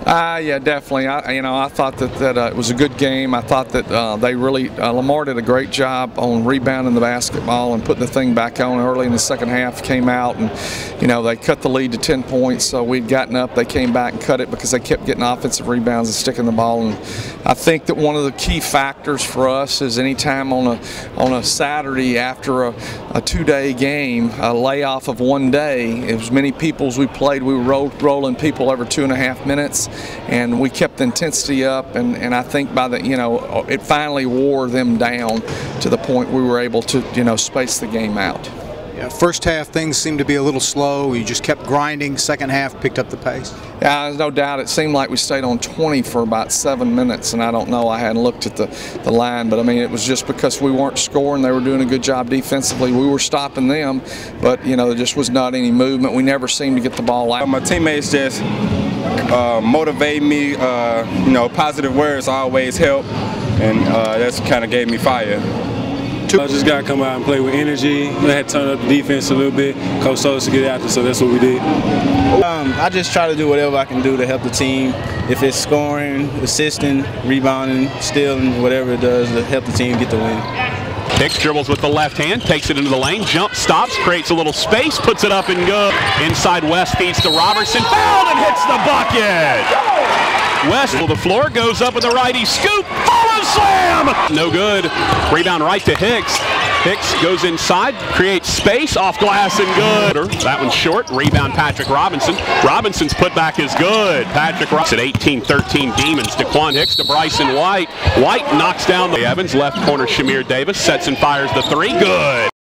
Yeah, definitely. I thought that it was a good game. I thought that they really Lamar did a great job on rebounding the basketball and putting the thing back on early in the second half. Came out and they cut the lead to 10 points. So we'd gotten up. They came back and cut it because they kept getting offensive rebounds and sticking the ball. And I think that one of the key factors for us is anytime on a Saturday after a two-day game, a layoff of one day, as many people as we played, we were rolling people every 2.5 minutes. And we kept the intensity up, and I think by the it finally wore them down to the point we were able to space the game out. Yeah, first half things seemed to be a little slow. You just kept grinding. Second half picked up the pace. Yeah, there's no doubt. It seemed like we stayed on 20 for about 7 minutes, and I don't know. I hadn't looked at the line, but I mean it was just because we weren't scoring. They were doing a good job defensively. We were stopping them, but there just was not any movement. We never seemed to get the ball out. My teammates just motivate me. Positive words always help, and that's kind of gave me fire. I just got to come out and play with energy. I had to turn up the defense a little bit. Coach told us to get after, so that's what we did. I just try to do whatever I can do to help the team. If it's scoring, assisting, rebounding, stealing, whatever it does to help the team get the win. Hicks dribbles with the left hand, takes it into the lane, jump, stops, creates a little space, puts it up and good. Inside West feeds to Robertson, fouled and hits the bucket! West to the floor, goes up with the righty scoop, follow slam! No good. Rebound right to Hicks. Hicks goes inside, creates space, off glass and good. That one's short. Rebound Patrick Robinson. Robinson's putback is good. Patrick Robinson at 18-13 Demons. DeQuan Hicks to Bryson White. White knocks down the Evans. Left corner Shamir Davis sets and fires the three. Good.